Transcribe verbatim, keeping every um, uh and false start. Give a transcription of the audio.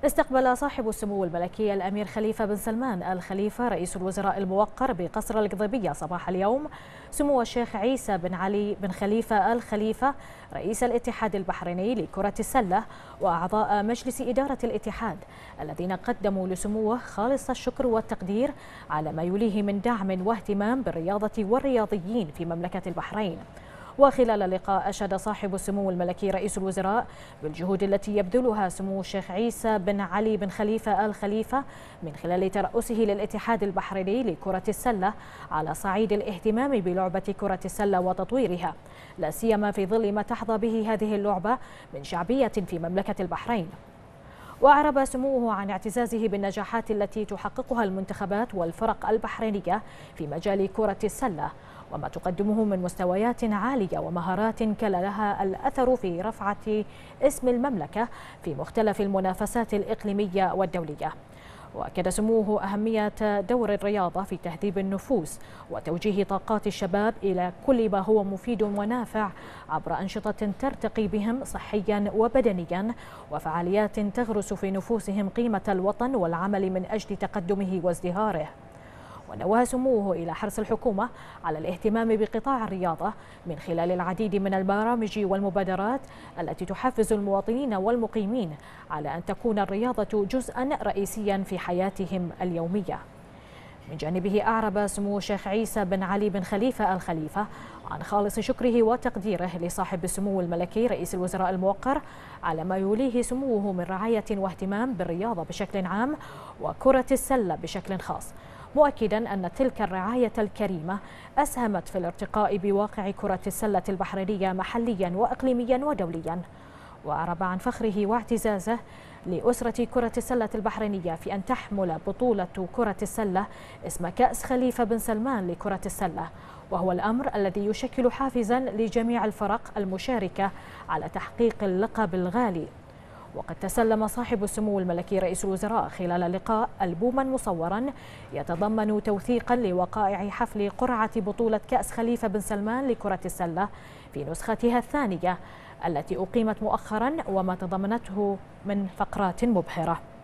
استقبل صاحب السمو الملكي الأمير خليفة بن سلمان آل خليفة رئيس الوزراء الموقر بقصر القضيبية صباح اليوم سمو الشيخ عيسى بن علي بن خليفة آل خليفة رئيس الاتحاد البحريني لكرة السلة وأعضاء مجلس إدارة الاتحاد الذين قدموا لسموه خالص الشكر والتقدير على ما يليه من دعم واهتمام بالرياضة والرياضيين في مملكة البحرين. وخلال اللقاء أشاد صاحب السمو الملكي رئيس الوزراء بالجهود التي يبذلها سمو الشيخ عيسى بن علي بن خليفة آل خليفة من خلال ترأسه للاتحاد البحريني لكرة السلة على صعيد الاهتمام بلعبة كرة السلة وتطويرها، لا سيما في ظل ما تحظى به هذه اللعبة من شعبية في مملكة البحرين. وأعرب سموه عن اعتزازه بالنجاحات التي تحققها المنتخبات والفرق البحرينية في مجال كرة السلة وما تقدمه من مستويات عالية ومهارات كان لها الأثر في رفعة اسم المملكة في مختلف المنافسات الإقليمية والدولية. وأكد سموه أهمية دور الرياضة في تهذيب النفوس وتوجيه طاقات الشباب إلى كل ما هو مفيد ونافع عبر أنشطة ترتقي بهم صحيا وبدنيا وفعاليات تغرس في نفوسهم قيمة الوطن والعمل من أجل تقدمه وازدهاره. ونوه سموه إلى حرص الحكومة على الاهتمام بقطاع الرياضة من خلال العديد من البرامج والمبادرات التي تحفز المواطنين والمقيمين على أن تكون الرياضة جزءا رئيسيا في حياتهم اليومية. من جانبه أعرب سمو الشيخ عيسى بن علي بن خليفة آل خليفة عن خالص شكره وتقديره لصاحب السمو الملكي رئيس الوزراء الموقر على ما يوليه سموه من رعاية واهتمام بالرياضة بشكل عام وكرة السلة بشكل خاص، مؤكدا أن تلك الرعاية الكريمة أسهمت في الارتقاء بواقع كرة السلة البحرينية محليا وإقليميا ودوليا. وأعرب عن فخره واعتزازه لأسرة كرة السلة البحرينية في أن تحمل بطولة كرة السلة اسم كأس خليفة بن سلمان لكرة السلة، وهو الأمر الذي يشكل حافزا لجميع الفرق المشاركة على تحقيق اللقب الغالي. وقد تسلم صاحب السمو الملكي رئيس الوزراء خلال اللقاء ألبوما مصورا يتضمن توثيقا لوقائع حفل قرعة بطولة كأس خليفة بن سلمان لكرة السلة في نسختها الثانية التي أقيمت مؤخرا وما تضمنته من فقرات مبهرة.